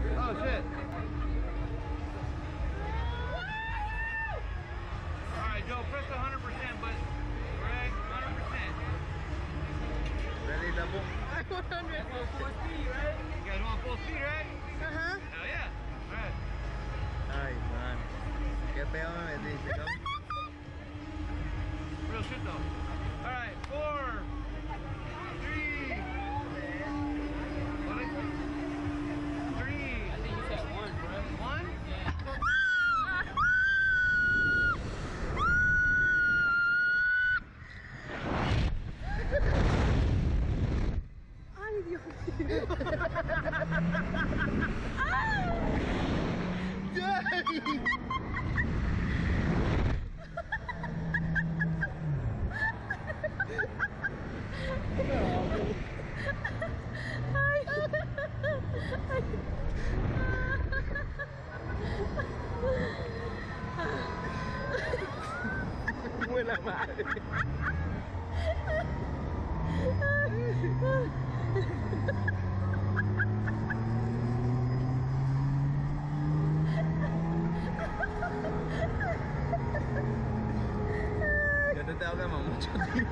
Oh shit. Alright, Joe, press 100%, but right, 100%. Ready, double? 100. Full speed, right? You guys want full speed, right? Uh-huh. Hell yeah. Alright. Ay, man. Qué feo me metiste, ¿no? Real shit though. Alright, 4, 3. What is it? 3. I think you said 1, bro. 1? Ay, Dios mío. Buena madre. Yo te tengo que amar mucho, tío.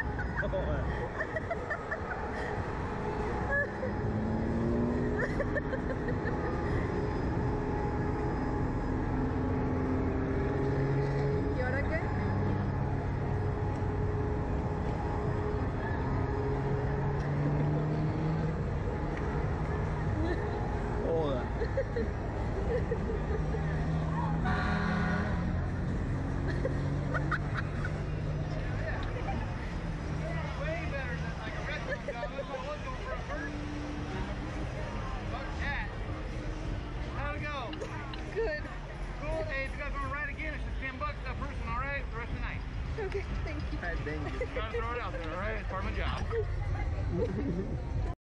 ¿Y ahora qué? Joda. Way better than like a restaurant job. That's what I was going for at first. Fuck that. How'd it go? Good. Cool. Hey, if you guys want to ride again, it's just $10 a person, alright? The rest of the night. Okay, thank you. Ay, thank you. Gotta throw it out there, alright? It's part of my job.